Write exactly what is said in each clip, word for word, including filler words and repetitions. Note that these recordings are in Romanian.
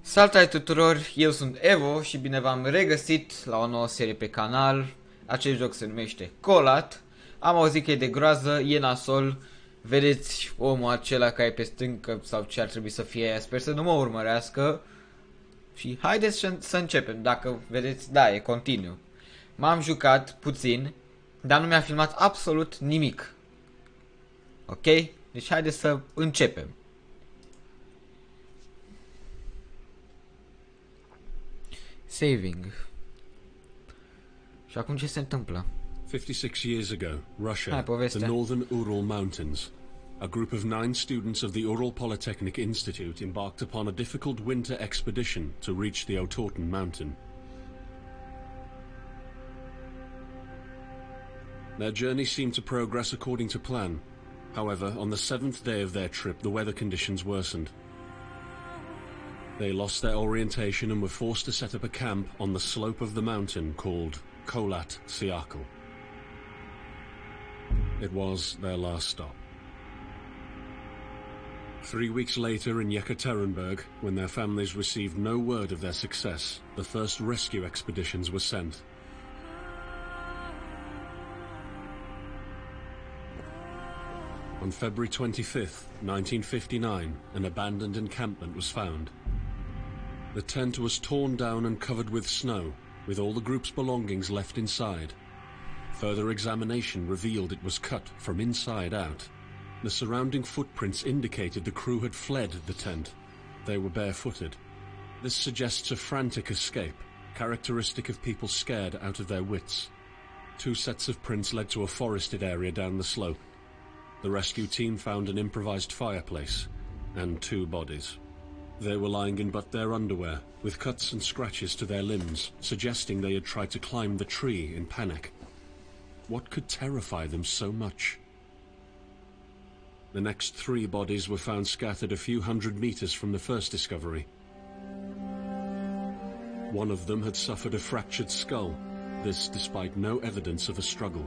Salutare tuturor, eu sunt Evo și bine v-am regăsit la o nouă serie pe canal. Acest joc se numește Colat. Am auzit că e de groază, e nasol. Vedeți omul acela care e pe stâncă sau ce ar trebui să fie aia, sper să nu mă urmărească. Și haideți să, să începem, dacă vedeți, da, e continuu. M-am jucat puțin, dar nu mi-a filmat absolut nimic. Ok? Deci haideți să începem. Saving. Și acum ce se întâmplă? fifty-six years ago, Russia, Hai, the povestea. northern Ural Mountains. A group of nine students of the Ural Polytechnic Institute embarked upon a difficult winter expedition to reach the Otorten mountain. Their journey seemed to progress according to plan. However, on the seventh day of their trip, the weather conditions worsened. They lost their orientation and were forced to set up a camp on the slope of the mountain called Kholat Syakhl. It was their last stop. Three weeks later in Yekaterinburg, when their families received no word of their success, the first rescue expeditions were sent. On February twenty-fifth, nineteen fifty-nine, an abandoned encampment was found. The tent was torn down and covered with snow, with all the group's belongings left inside. Further examination revealed it was cut from inside out. The surrounding footprints indicated the crew had fled the tent. They were barefooted. This suggests a frantic escape, characteristic of people scared out of their wits. Two sets of prints led to a forested area down the slope. The rescue team found an improvised fireplace and two bodies. They were lying in but their underwear, with cuts and scratches to their limbs, suggesting they had tried to climb the tree in panic. What could terrify them so much? The next three bodies were found scattered a few hundred meters from the first discovery. One of them had suffered a fractured skull, this despite no evidence of a struggle.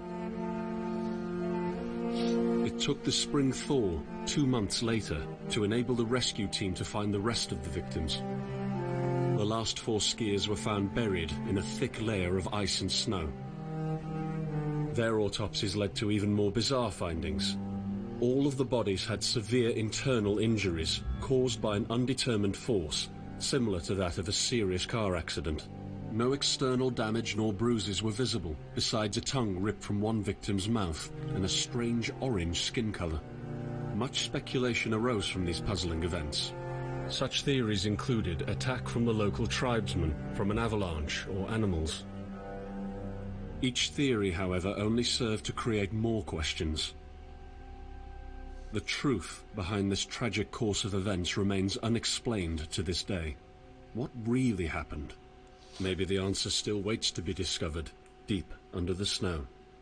It took the spring thaw, two months later, to enable the rescue team to find the rest of the victims. The last four skiers were found buried in a thick layer of ice and snow. Their autopsies led to even more bizarre findings. All of the bodies had severe internal injuries caused by an undetermined force, similar to that of a serious car accident. No external damage nor bruises were visible, besides a tongue ripped from one victim's mouth and a strange orange skin color. Much speculation arose from these puzzling events. Such theories included attack from the local tribesmen, from an avalanche, or animals. Each theory, however, only served to create more questions. The truth behind this tragic course of events remains unexplained to this day. What really happened? Maybe the answer still waits to be discovered, deep under the snow.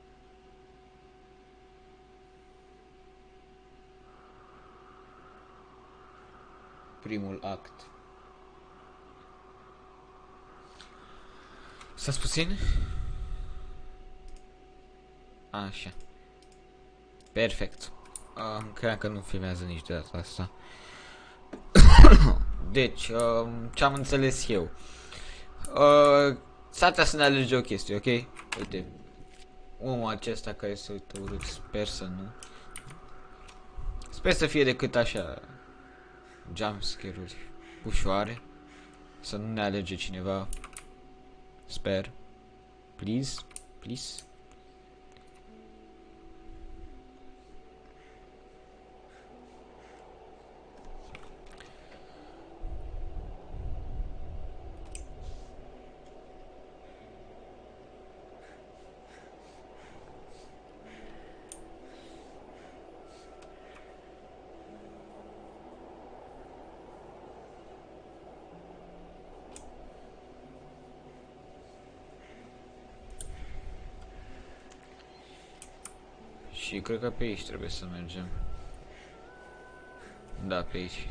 Primul act. Stați puțin? Așa. Perfect. Um, cred că nu filmează nici de data asta. Deci, um, ce am înțeles eu. Uh, S-ar să ne alerge o chestie, ok? Uite. Omul acesta care se uită urât, sper să nu. Sper să fie decât așa jumpscare-uri ușoare. Să nu ne alerge cineva. Sper. Please. Please. Și cred că pe aici trebuie să mergem. Da, pe aici.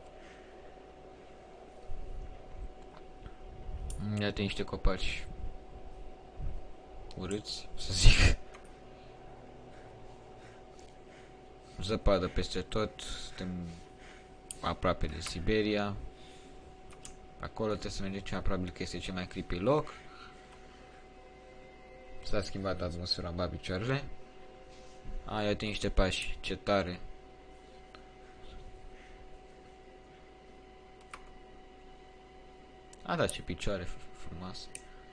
Iată niște copaci. urâți, să zic. Zăpadă peste tot, suntem aproape de Siberia. Acolo trebuie să mergem ceva, probabil că este cel mai creepy loc. S-a schimbat atmosfera, ba picioarele. A, iată niște pași, ce tare. A, da, ce picioare frumoase.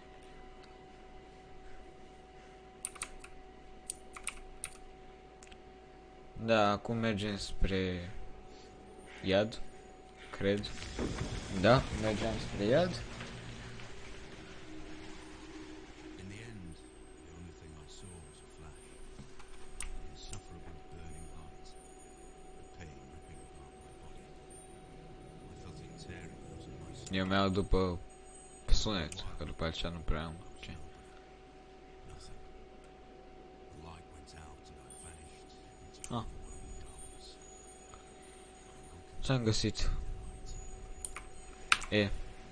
Da, acum mergem spre iad, cred. Da, mergem spre iad. Eu mi-au după sunet, că după aceea nu prea am ce. Ah. Ce-am găsit? E.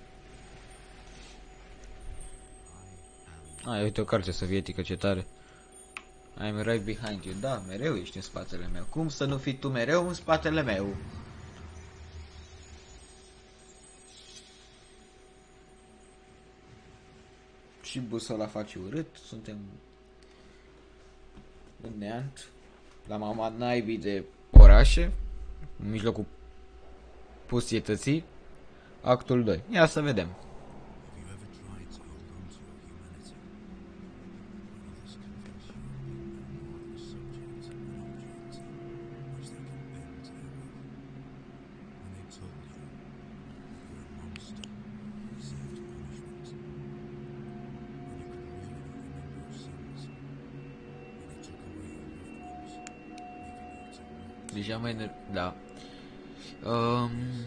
Ah, uite o carte sovietică, ce tare. I'm right behind you. Da, mereu ești în spatele meu. Cum să nu fii tu mereu în spatele meu? Și busola face urât, suntem în neant, la mama naibii de orașe, în mijlocul pustietății, actul doi. Ia să vedem. Deja mai ne... Da. Um...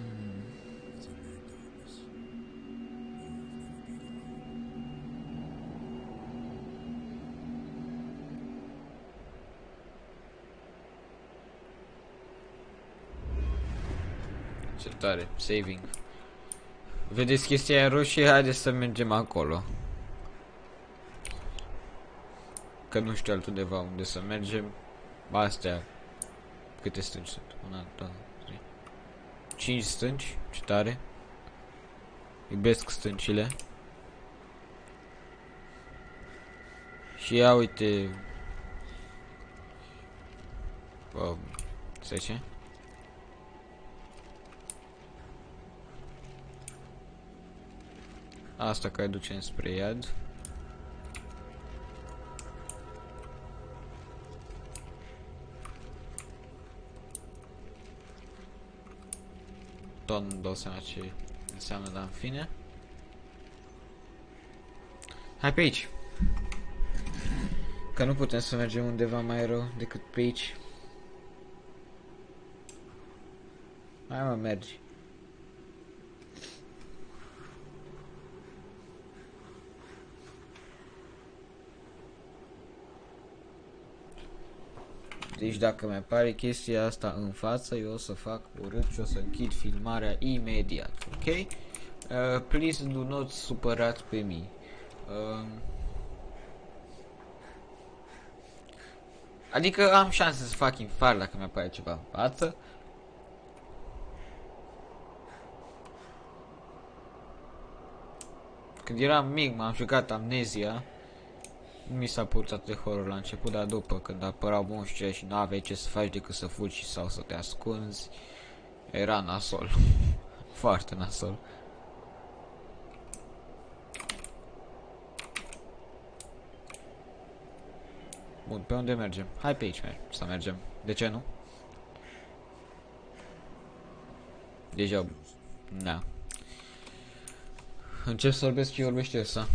Ce tare. Saving. Vedeți chestia aia roșie? Haideți să mergem acolo. Că nu știu altundeva unde să mergem. Astea. Câte stânci sunt? Una, două, trei. Cinci stânci, ce tare. Iubesc stâncile. Și ia uite. Um, să ce? Asta care ducem spre iad. Tot nu dau seama ce înseamnă, dar în fine. Hai pe aici. Că nu putem să mergem undeva mai rău decât pe aici. Hai mă, mergi. Deci dacă mi apare chestia asta în față, eu o să fac urât și o să închid filmarea imediat, ok? Uh, please do not supărați pe mine. Uh, adică am șanse să fac infar dacă mi apare ceva în față. Când eram mic m-am jucat Amnesia. Nu mi s-a părut atât de horror la început, dar după când apărau monștri și nu aveai ce să faci decât să fugi sau să te ascunzi, era nasol. Foarte nasol. Bun, pe unde mergem? Hai pe aici să mergem. De ce nu? Deja... Da. Încep să vorbesc și vorbește ăsta.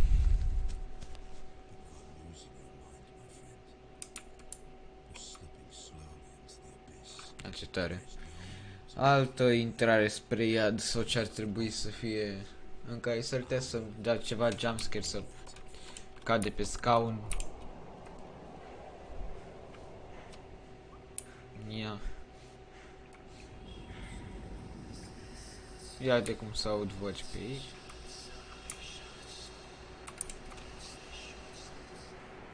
Ce tare. Altă intrare spre iad sau ce ar trebui să fie în care s-ar putea să dea ceva jumpscare, să cade pe scaun. Ia. Ia de cum să aud voci pe aici.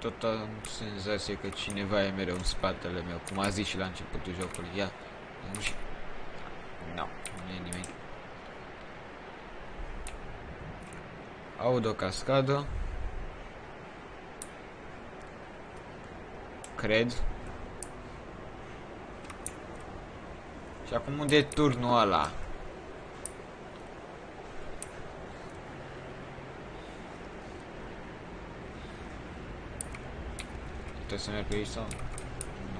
tot am senzație că cineva e mereu în spatele meu, cum a zis și la începutul jocului. Ia, nu știu. Nu, nu e nimeni. Aud o cascadă. Cred. Și acum unde e turnul ăla? Trebuie să merg pe aici sau? Nu.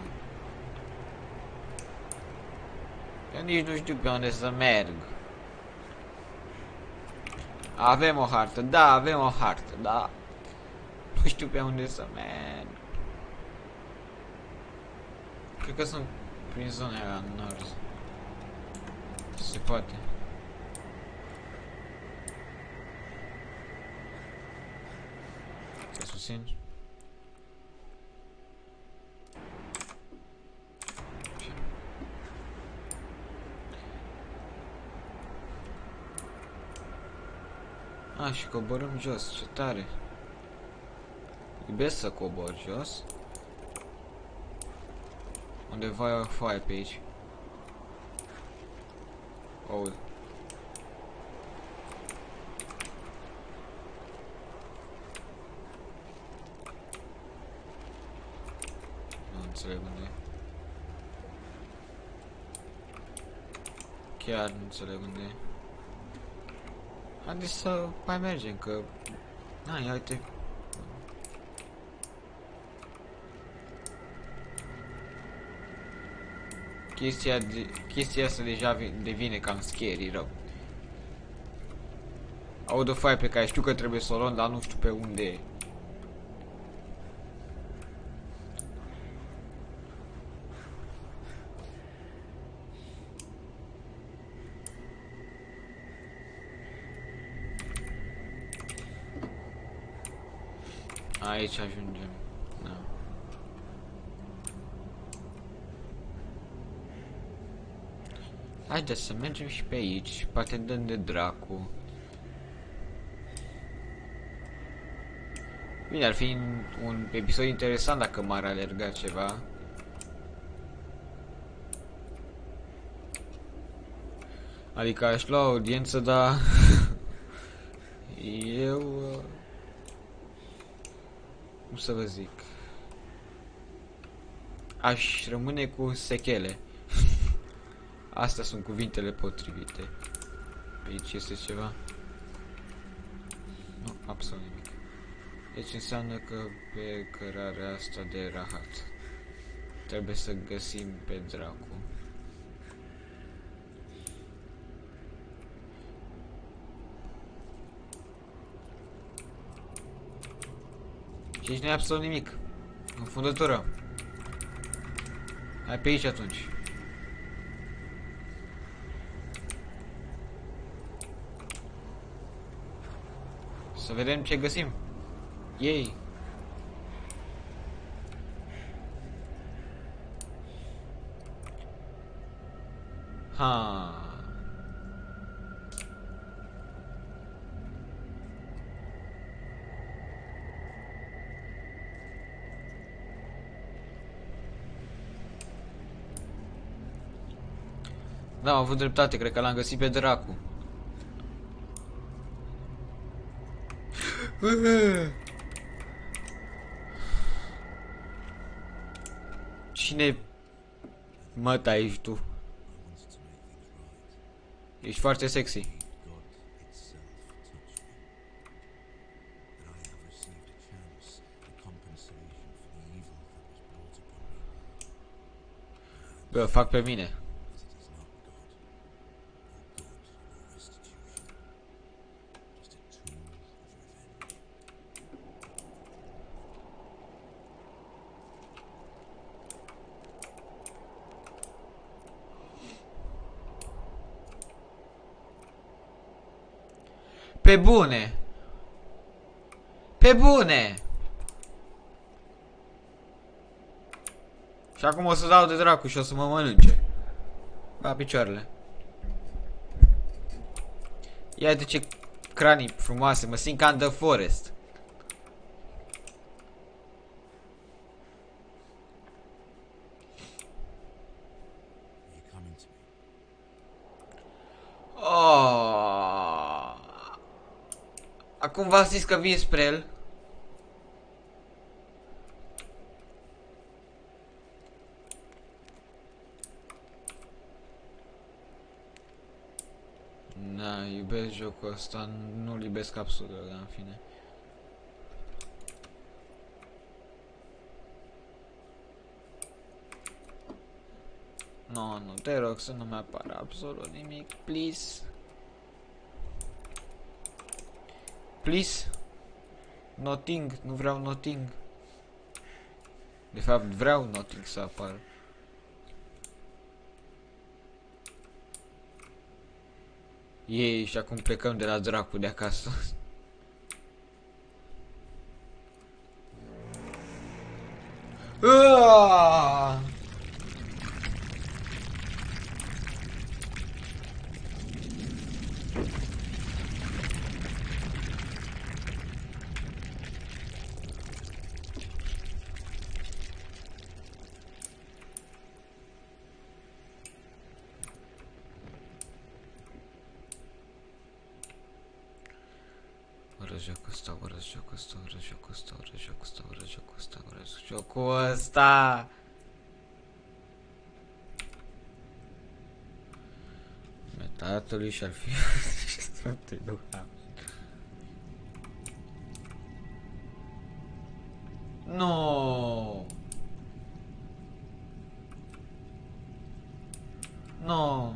Eu nici nu știu pe unde să merg. Avem o hartă, da, avem o hartă, da. Nu știu pe unde să merg. Cred că sunt prin zona aia în nord. Se poate. Să susțin. A, și coborâm jos, ce tare. Iubesc să cobor jos. Undeva e o foaie pe aici. Oh. Nu înțeleg unde e. Chiar nu înțeleg unde e. Haideți să mai mergem, că... Na, ia uite. Chestia, de, chestia asta deja devine cam scary rău. Aud o foaie pe care știu că trebuie să o luăm, dar nu știu pe unde e. Aici ajungem. Da. Haideți să mergem și pe aici, poate dăm de dracu. Bine, ar fi un episod interesant dacă m-ar alerga ceva. Adică aș lua audiență, dar... eu... cum să vă zic... aș rămâne cu sechele. Astea sunt cuvintele potrivite. Pe aici este ceva? Nu, absolut nimic. Deci înseamnă că pe cărarea asta de rahat trebuie să găsim pe dracu. Și aici nu e absolut nimic. Înfundătură. Hai pe aici atunci. Să vedem ce găsim. Ei. Ha. Da, am avut dreptate, cred că l-am găsit pe dracu. Cine mă tai tu? Ești foarte sexy. Bă, fac pe mine. Pe bune! Pe bune! Și acum o să dau de dracu și o să mă mănânce. La picioarele. Ia de ce cranii frumoase, mă simt ca în The Forest. Acum v-a zis că vin spre el. Da, iubesc jocul ăsta, nu-l iubesc absolut, dar în fine. No, nu, te rog să nu mai apară absolut nimic, please. Please. Nothing, nu vreau nothing. De fapt, vreau nothing să apară. Ei, și acum plecăm de la dracu de acasă. Aaaa! Urăsc jocul ăsta, urăsc jocul ăsta, urăsc jocul ăsta, urăsc jocul ăsta, urăsc jocul ăsta, urăsc jocul ăsta. Tatălui și-ar fi să te duc. No. No.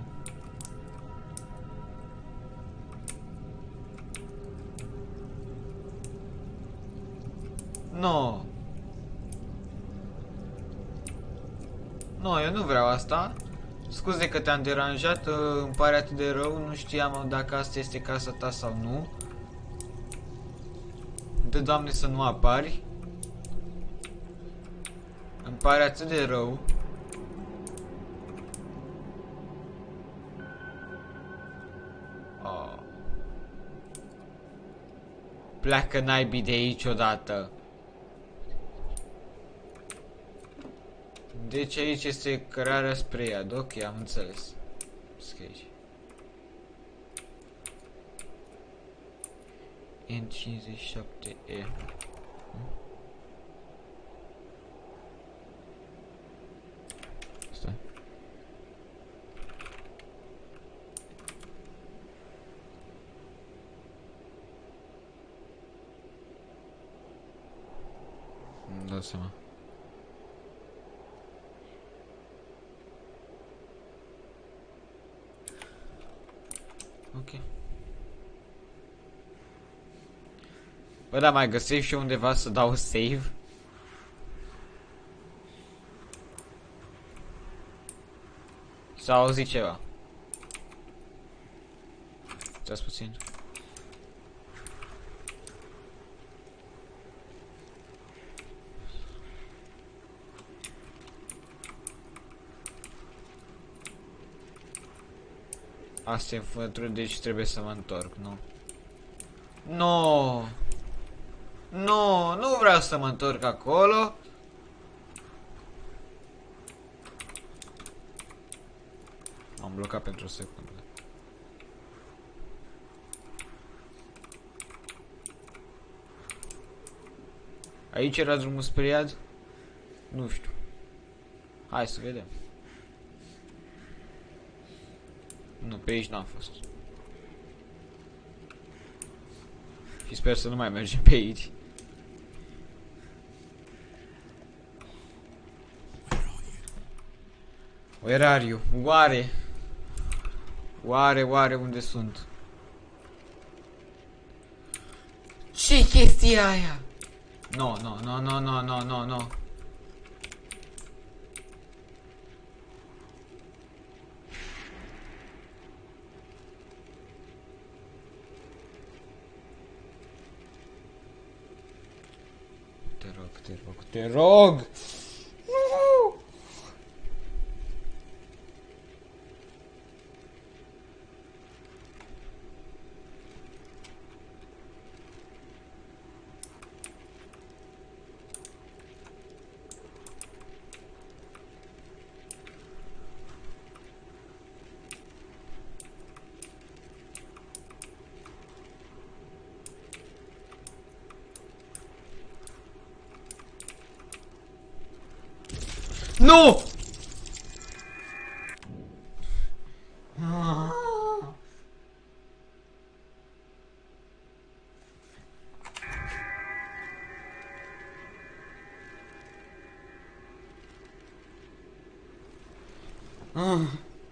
No. No, eu nu vreau asta. Scuze că te-am deranjat, îmi pare atât de rău, nu știam dacă asta este casa ta sau nu. Dă Doamne să nu apari. Îmi pare atât de rău. Oh. Pleacă naibii de aici odată. Deci aici este cărarea spre iad, ok, am înțeles. Scrie. N cincizeci și șapte E. Stai. Îmi dau seama. Ok. Bă, dar mai găsești și undeva să dau save? S-a auzit ceva. Stați puțin. Asta e înfătură, deci trebuie să mă întorc, nu? No! No, nu vreau să mă întorc acolo. M-am blocat pentru o secundă. Aici era drumul spre iad? Nu știu. Hai să vedem. Nu, pe aici n-am fost. Și sper să nu mai mergem pe aici. Where are you? Oare? Oare, oare unde sunt? Ce chestia aia? No, no, no, no, no, no, no, no. Te rog, te rog, te rog! Nu! Nu! Ah.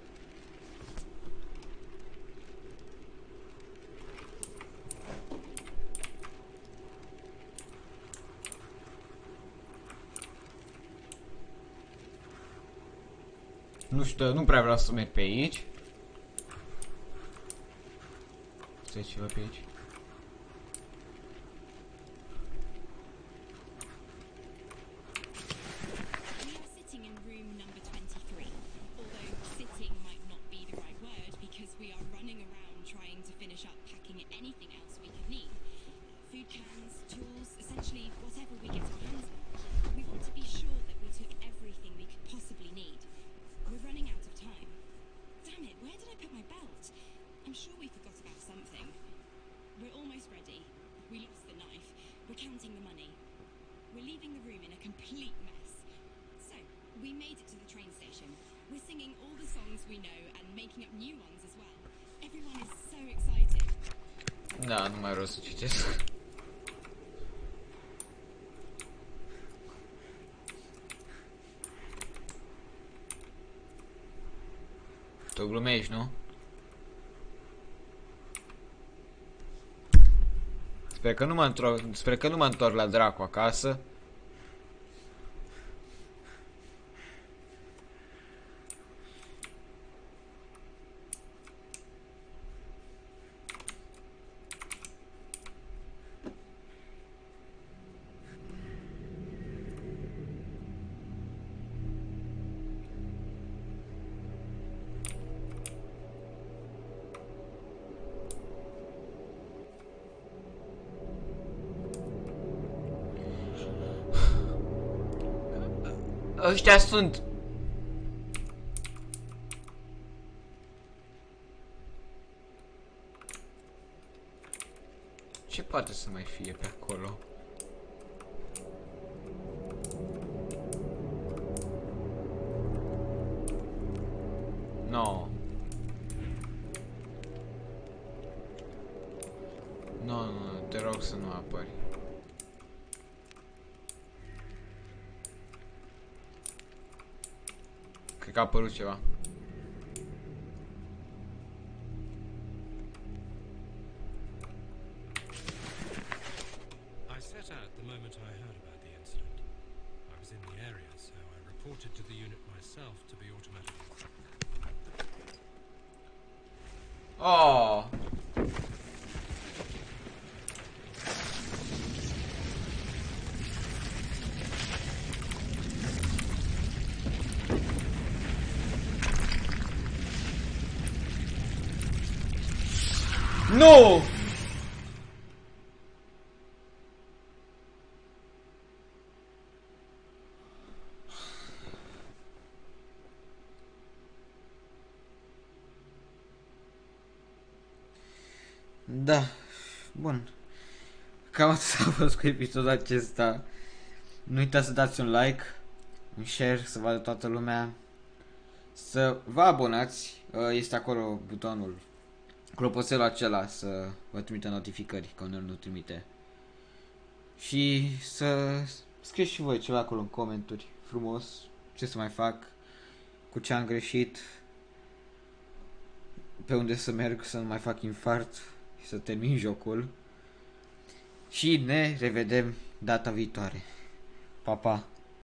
Nu știu, nu prea vreau să merg pe aici. Stai ceva pe aici. Da, nu mai vreau să citesc. Tu glumești, nu? Sper că nu mă întorc, sper că nu mă întorc la dracu acasă. Ăștia sunt. Ce poate să mai fie pe acolo? No. No, nu, te rog să nu apări. Cred că a apărut ceva. I set out the moment I heard about the incident. I was in the area, so I reported to the unit myself to be automatically. Oh. No! Da, bun. Cam atât a fost cu episodul acesta. Nu uitați să dați un like, un share, să vadă toată lumea. Să vă abonați, este acolo butonul, clopoțelul acela să vă trimită notificări, că unul nu trimite. Și să scrieți și voi ceva acolo în comentarii, frumos, ce să mai fac, cu ce am greșit, pe unde să merg să nu mai fac infart și să termin jocul. Și ne revedem data viitoare. Pa, pa!